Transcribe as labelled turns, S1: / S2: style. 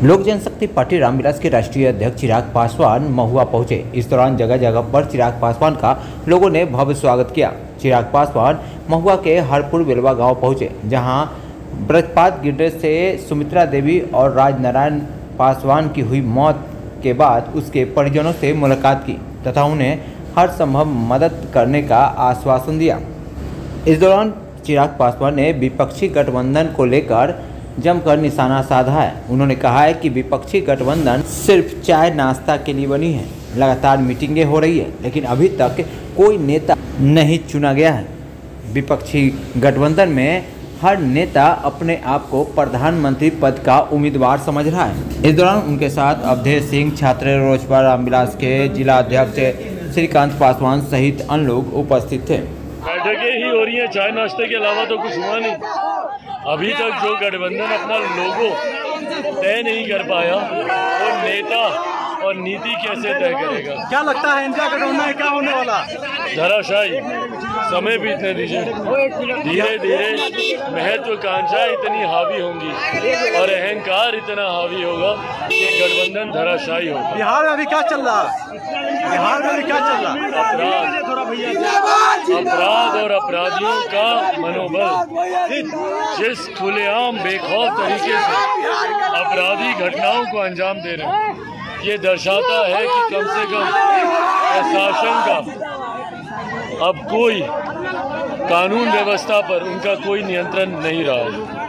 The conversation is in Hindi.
S1: लोक जनशक्ति पार्टी रामविलास के राष्ट्रीय अध्यक्ष चिराग पासवान महुआ पहुंचे। इस दौरान जगह जगह पर चिराग पासवान का लोगों ने भव्य स्वागत किया। चिराग पासवान महुआ के हरपुर बेलवा गांव पहुंचे, जहां वज्रपात गिरने से सुमित्रा देवी और राजनारायण पासवान की हुई मौत के बाद उसके परिजनों से मुलाकात की तथा उन्हें हर संभव मदद करने का आश्वासन दिया। इस दौरान चिराग पासवान ने विपक्षी गठबंधन को लेकर जमकर निशाना साधा है। उन्होंने कहा है कि विपक्षी गठबंधन सिर्फ चाय नाश्ता के लिए बनी है। लगातार मीटिंगें हो रही है, लेकिन अभी तक कोई नेता नहीं चुना गया है। विपक्षी गठबंधन में हर नेता अपने आप को प्रधानमंत्री पद का उम्मीदवार समझ रहा है। इस दौरान उनके साथ अवधेश सिंह, छात्र रोजगार रामविलास के जिला अध्यक्ष श्रीकांत पासवान सहित अन्य लोग उपस्थित थे।
S2: बैठकें ही हो रही हैं, चाय नाश्ते के अलावा तो कुछ हुआ नहीं। अभी तक जो गठबंधन अपना लोगो तय नहीं कर पाया, वो नेता और नीति कैसे तय करेगा?
S3: क्या लगता है इंडिया गठबंधन में क्या होने वाला?
S2: धराशायी। समय बीतने दीजिए। धीरे धीरे महत्वाकांक्षा इतनी हावी होंगी और अहंकार इतना हावी होगा कि गठबंधन धराशायी होगा।
S3: बिहार में अभी क्या चल रहा है? बिहार में अभी क्या चल रहा है?
S2: अपराध और अपराधियों का मनोबल जिस खुलेआम बेखौफ तरीके से अपराधी घटनाओं को अंजाम दे रहे हैं, ये दर्शाता है कि कम से कम प्रशासन का अब कोई कानून व्यवस्था पर उनका कोई नियंत्रण नहीं रहा है।